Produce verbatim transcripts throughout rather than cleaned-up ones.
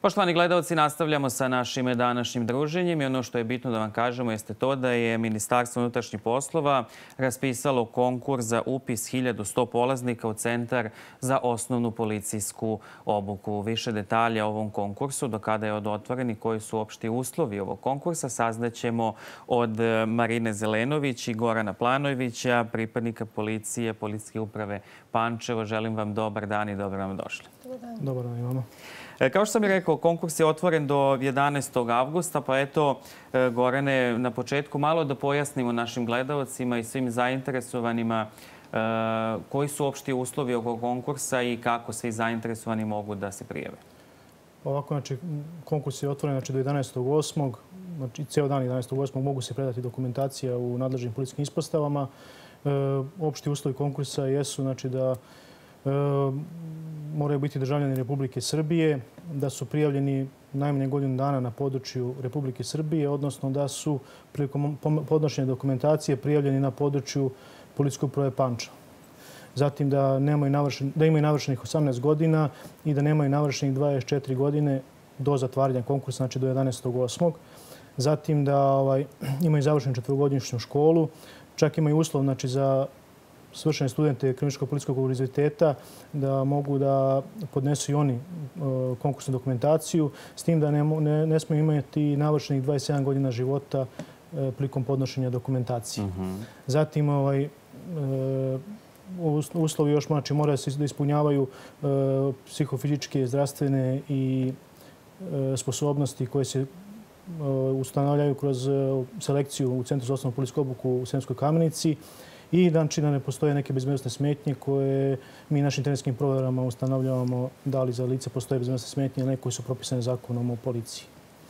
Poštovani gledalci, nastavljamo sa našim današnjim druženjem i ono što je bitno da vam kažemo jeste to da je Ministarstvo unutrašnjih poslova raspisalo konkurs za upis hiljadu sto polaznika u Centar za osnovnu policijsku obuku. Više detalja o ovom konkursu, do kada je otvoren i koji su opšti uslovi ovog konkursa, saznaćemo od Marine Zelenović i Gorana Planojevića, pripadnika policije, Policijske uprave Pančevo. Želim vam dobar dan i dobro vam došli. Dobar dan i vama. Kao što sam i rekao, konkurs je otvoren do jedanaestog avgusta, pa eto, Gorane, na početku malo da pojasnimo našim gledalcima i svim zainteresovanima koji su opšti uslovi ovog konkursa i kako svi zainteresovani mogu da se prijave. Ovako, znači, konkurs je otvoren znači, do jedanaestog osmog Znači, ceo dan jedanaestog osmog mogu se predati dokumentacija u nadležnim policijskim ispostavama. E, opšti uslovi konkursa jesu znači, da e, moraju biti državljani Republike Srbije, da su prijavljeni najmanje godinu dana na području Republike Srbije, odnosno da su prilikom podnošenja dokumentacije prijavljeni na području Policijske uprave Pančevo. Zatim da, nemaju navršen, da imaju navršenih osamnaest godina i da nemaju navršenih dvadeset četiri godine do zatvaranja konkursa, znači do jedanaestog osmog Zatim da ovaj, imaju završenu četvorogodišnju školu. Čak imaju uslov znači, za svršene studente Kriminalističko-policijskog univerziteta da mogu da podnesu i oni uh, konkursnu dokumentaciju, s tim da ne, ne, ne smiju imati navršenih dvadeset sedam godina života uh, prilikom podnošenja dokumentacije. Mm-hmm. Zatim ovaj, uh, uslovi još znači, moraju se da ispunjavaju uh, psihofizičke, zdravstvene i uh, sposobnosti koje se ustanovljaju kroz selekciju u Centru za osnovnu policijsku obuku u Sremskoj Kamenici i znači da ne postoje neke bezbednosne smetnje koje mi našim terenskim proverama ustanovljavamo da li za lice postoje bezbednosne smetnje ili ne koji su propisane zakonom o policiji.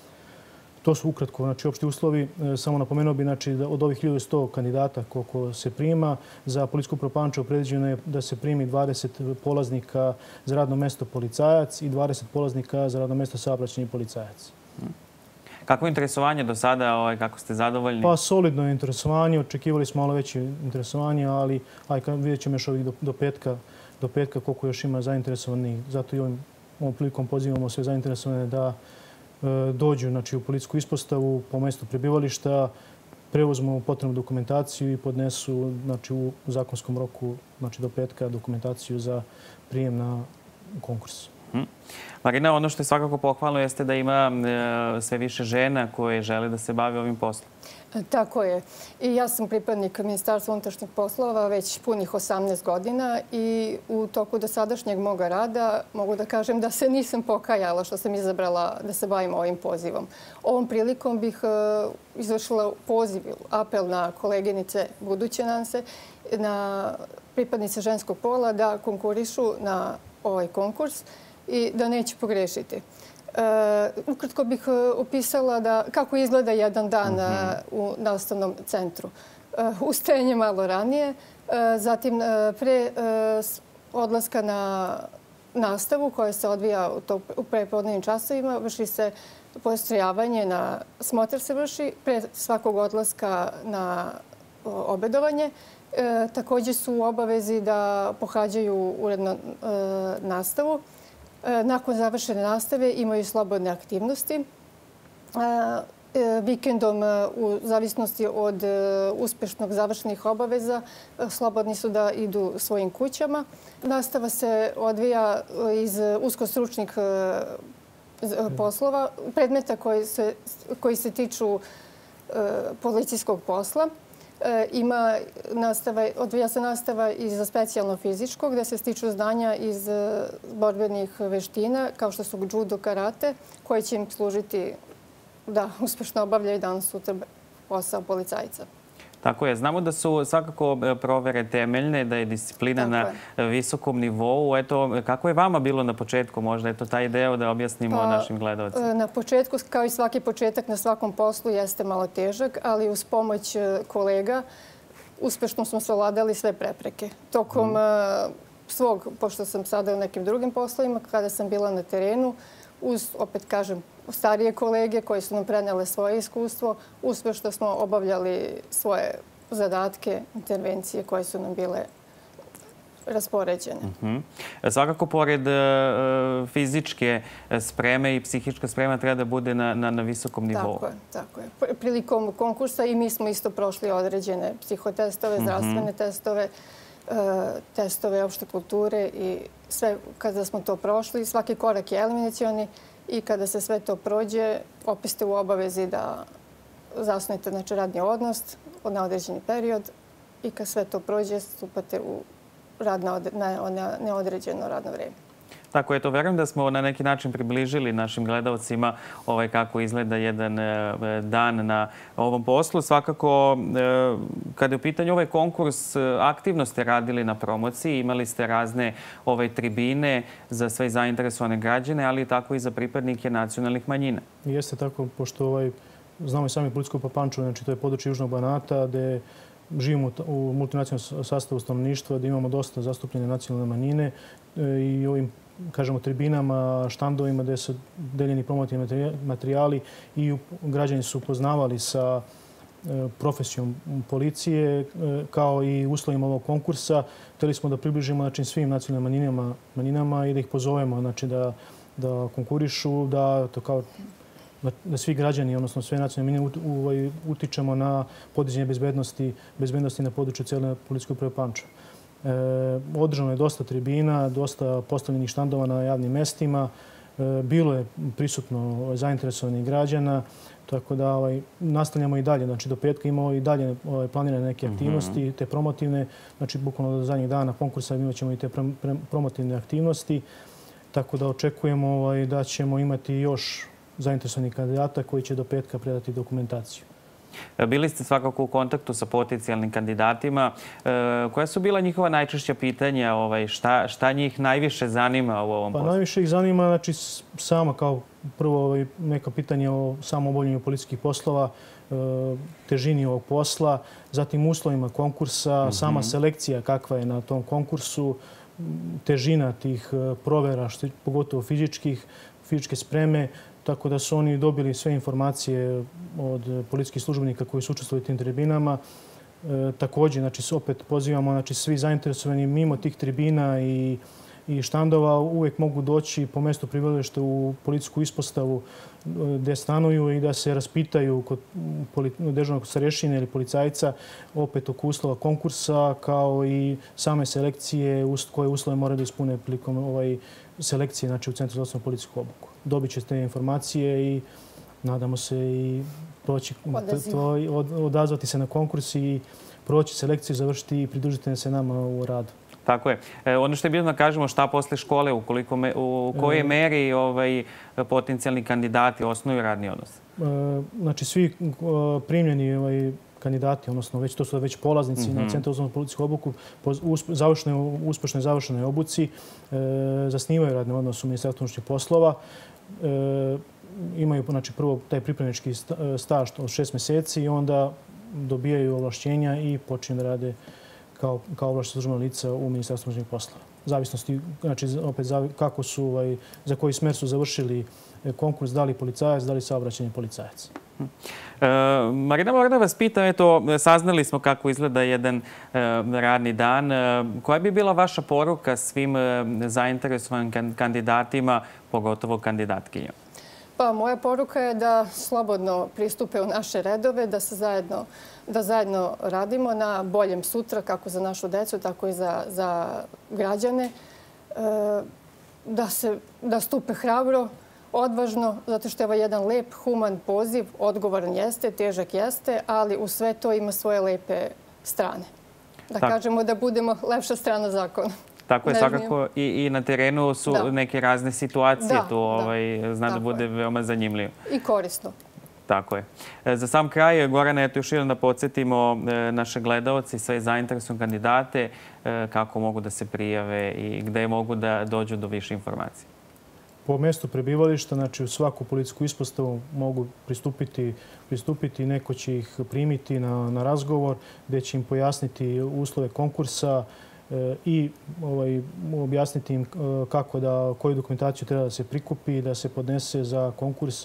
To su ukratko znači, opšti uslovi. Samo napomenuo bi znači, da od ovih hiljadu sto kandidata koliko se prima, za Policijsku upravu Pančevo predviđeno je da se primi dvadeset polaznika za radno mesto policajac i dvadeset polaznika za radno mesto saobraćajni policajac. Kako je interesovanje do sada? Kako ste zadovoljni? Pa solidno je interesovanje. Očekivali smo malo veće interesovanje, ali aj, vidjet ćemo još ovih do, do, petka, do petka koliko još ima zainteresovanih. Zato i ovim, ovom prilikom pozivamo sve zainteresovane da e, dođu znači, u policijsku ispostavu po mjestu prebivališta, preuzmu potrebnu dokumentaciju i podnesu znači, u zakonskom roku znači, do petka dokumentaciju za prijem na konkurs. Hmm. Marina, ono što je svakako pohvalno jeste da ima e, sve više žena koje žele da se bave ovim poslom. Tako je. I ja sam pripadnik Ministarstva unutrašnjih poslova već punih osamnaest godina i u toku dosadašnjeg moga rada mogu da kažem da se nisam pokajala što sam izabrala da se bavim ovim pozivom. Ovom prilikom bih e, izvršila poziv, apel na koleginice buduće nam se, na pripadnice ženskog pola da konkurišu na ovaj konkurs i da neće pogrešiti. Uh, ukratko bih uh, opisala da, kako izgleda jedan dan uh, u nastavnom centru. Uh, ustajanje malo ranije, uh, zatim uh, pre uh, odlaska na nastavu koja se odvija u, to, u prepodnevnim časovima, vrši se postrojavanje, na smotr se vrši pre svakog odlaska na uh, obedovanje. E, također su u obavezi da pohađaju uredno e, nastavu. E, nakon završene nastave imaju slobodne aktivnosti. E, e, vikendom, u zavisnosti od e, uspešnog završenih obaveza, e, slobodni su da idu svojim kućama. Nastava se odvija iz uskostručnih e, poslova, predmeta koji se, koji se tiču e, policijskog posla. Ima nastava, odvija se nastava iz specijalno fizičkog, gde se stiču znanja iz borbenih veština, kao što su judo, karate, koji će im služiti da uspešno obavljaju danas sutra posao policajca. Tako je. Znamo da su svakako provere temeljne, da je disciplina na visokom nivou. Eto, kako je vama bilo na početku? Možda je to taj deo da objasnimo pa, našim gledalcima. Na početku, kao i svaki početak na svakom poslu, jeste malo težak, ali uz pomoć kolega uspešno smo savladali sve prepreke. Tokom mm. svog, pošto sam sada u nekim drugim poslovima, kada sam bila na terenu, uz, opet kažem, starije kolege koji su nam prenele svoje iskustvo, uspešno smo obavljali svoje zadatke, intervencije koje su nam bile raspoređene. Svakako, pored fizičke spreme i psihička sprema treba da bude na visokom nivou. Tako je, tako je. Prilikom konkursa i mi smo isto prošli određene psihotestove, zdravstvene testove, testove opšte kulture i sve kada smo to prošli, svaki korak je eliminacioni i kada se sve to prođe, opet ste u obavezi da zasnujete radni odnos na određeni period i kad sve to prođe, stupate u rad na neodređeno radno vreme. Tako je to. Verujem da smo na neki način približili našim gledalcima kako izgleda jedan dan na ovom poslu. Svakako, kada je u pitanju ovaj konkurs, aktivno ste radili na promociji, imali ste razne tribine za sve zainteresovane građane, ali tako i za pripadnike nacionalnih manjina. Jeste tako, pošto znamo i sami Policijsku Papančevo, znači to je područje Južnog Banata, gde živimo u multinacionalnom sastavu stanovništva, da imamo dosta zastupljene nacionalne manjine i ovim, kažemo, tribinama, štandovima gde su deljeni promotivni materijali i građani su upoznavali sa profesijom policije kao i uslovima ovog konkursa. Hteli smo da približimo svim nacionalnim manjinama i da ih pozovemo da konkurišu, da to kao da svi građani, odnosno sve nacionalne manjine, utičemo na podizanje bezbednosti na području cijele Policijske uprave Pančevo. Održano je dosta tribina, dosta postavljenih štandova na javnim mestima. Bilo je prisutno zainteresovanih građana, tako da nastavljamo i dalje. Znači, do petka imamo i dalje planirane neke aktivnosti, te promotivne. Znači, bukvalno do zadnjih dana konkursa imat ćemo i te promotivne aktivnosti. Tako da očekujemo da ćemo imati još zainteresovanih kandidata koji će do petka predati dokumentaciju. Bili ste svakako u kontaktu sa potencijalnim kandidatima. Koja su bila njihova najčešća pitanja? Šta njih najviše zanima u ovom poslu? Najviše ih zanima, znači, sama kao prvo neka pitanja o samom obavljanju policijskih poslova, težini ovog posla, zatim uslovima konkursa, sama selekcija kakva je na tom konkursu, težina tih provera, pogotovo fizičkih, fizičke spreme, tako da su oni dobili sve informacije od policijskih službenika koji su učestvovali u tim tribinama. Također, opet pozivamo svi zainteresovani mimo tih tribina i štandova uvijek mogu doći po mjestu prebivališta u policijsku ispostavu gdje stanuju i da se raspitaju kod dežurnog starešine ili policajca opet oko uslova konkursa kao i same selekcije koje uslove moraju da ispune prilikom selekcije u Centru za osnovnu policijsku obuku. Dobit će te informacije i nadamo se i odazvati se na konkurs i proći selekciju, završiti i pridružiti se nama u radu. Tako je. Ono što je bitno da kažemo, šta posle škole, u kojoj meri potencijalni kandidati osnuju radni odnos? Znači, svi primljeni kandidati, odnosno to su već polaznici na Centru za osnovnu policijsku obuku, po uspešno završenoj obuci zasnivaju radni odnos u Ministarstvu unutrašnjih poslova. Imaju prvo taj pripremnički staž od šest meseci i onda dobijaju ovlašćenja i počinju da rade kao ovlašćena službena lica u Ministarstvu unutrašnjih poslova. Zavisnosti, znači, opet kako su, za koji smer su završili konkurs, da li policajac, da li saobraćajni policajac. Marina, moram da vas pitam, eto, saznali smo kako izgleda jedan radni dan. Koja bi bila vaša poruka svim zainteresovanim kandidatima, pogotovo kandidatkinjom? Pa, moja poruka je da slobodno pristupe u naše redove, da se zajedno, da zajedno radimo na boljem sutra, kako za našu decu, tako i za, za građane. Da, se, da stupe hrabro, odvažno, zato što je ovo jedan lep, human poziv, odgovoran jeste, težak jeste, ali u sve to ima svoje lepe strane. Da tak. kažemo da budemo lepša strana zakona. Tako je, svakako i na terenu su da. neke razne situacije. Da, tu ovaj, zna da bude je. veoma zanimljivo. I korisno. Tako je. Za sam kraj, Gorana, eto još jednom da podsjetimo naše gledaoci, sve zainteresovane kandidate, kako mogu da se prijave i gde mogu da dođu do više informacije. Po mjestu prebivališta, znači u svaku policijsku ispostavu mogu pristupiti, pristupiti, neko će ih primiti na, na razgovor gdje će im pojasniti uslove konkursa i ovaj, objasniti im kako da, koju dokumentaciju treba da se prikupi i da se podnese za konkurs.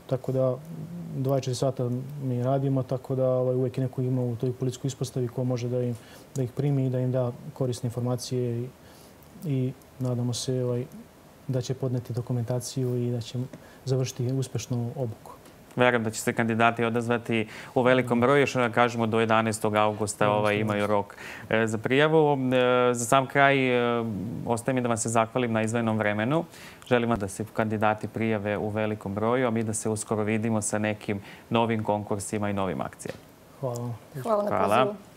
tako da dvadeset četiri sata mi radimo, tako da uvijek je neko ima u toj policijskoj ispostavi ko može da ih primi i da im da korisne informacije i nadamo se da će podneti dokumentaciju i da će završiti uspešno obuku. Verujem da će se kandidati odazvati u velikom broju. Još da kažemo do jedanaestog augusta imaju rok za prijavu. Za sam kraj ostaje mi da vam se zahvalim na izdvojenom vremenu. Želim da se kandidati prijave u velikom broju, a mi da se uskoro vidimo sa nekim novim konkursima i novim akcijama. Hvala. Hvala na pozivu.